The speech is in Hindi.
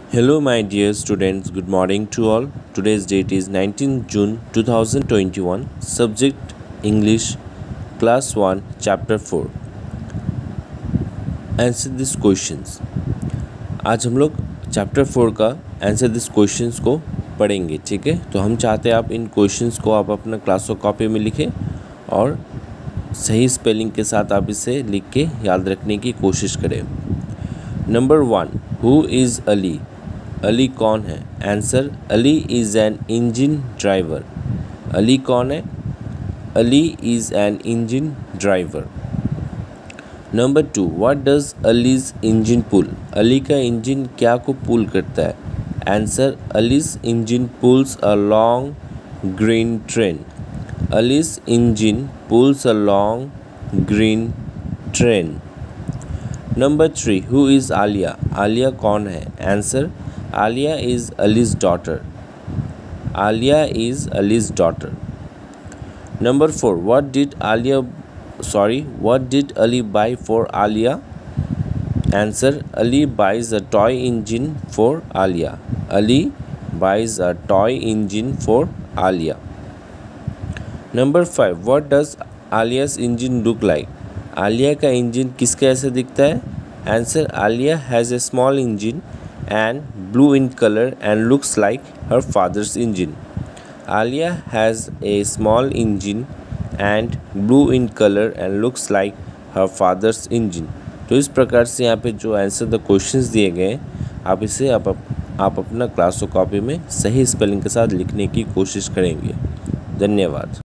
Hello, my dear students. Good morning to all. Today's date is 19th June 2021. Subject English, Class 1, Chapter 4. Answer these questions. आज हम लोग चैप्टर 4 का आंसर दिस क्वेश्चंस को पढ़ेंगे, ठीक है। तो हम चाहते हैं आप इन क्वेश्चंस को आप अपना क्लास ऑफ कॉपी में लिखें और सही स्पेलिंग के साथ आप इसे लिख के याद रखने की कोशिश करें। Number 1, who is Ali? Ali कौन है? Answer, Ali is an engine driver. Ali कौन है? Ali is an engine driver. Number 2, what does Ali's engine pull? अली का इंजन क्या को पुल करता है? Answer, Ali's engine pulls a long green train. Ali's engine pulls a long green train. Number 3, who is Alia? Alia कौन है? Answer, Alia is Ali's daughter. Alia is Ali's daughter. Number 4, what did Ali buy for Alia? Answer, Ali buys a toy engine for Alia. Ali buys a toy engine for Alia. Number 5, what does Alia's engine look like? Alia का इंजन किसके ऐसे दिखता है? Answer, Alia has a small engine and blue in color and looks like her father's engine. Alia has a small engine and blue in color and looks like her father's engine. तो इस प्रकार से यहाँ पे जो आंसर द क्वेश्चंस दिए गए आप इसे आप अपना क्लास कॉपी में सही स्पेलिंग के साथ लिखने की कोशिश करेंगे। धन्यवाद।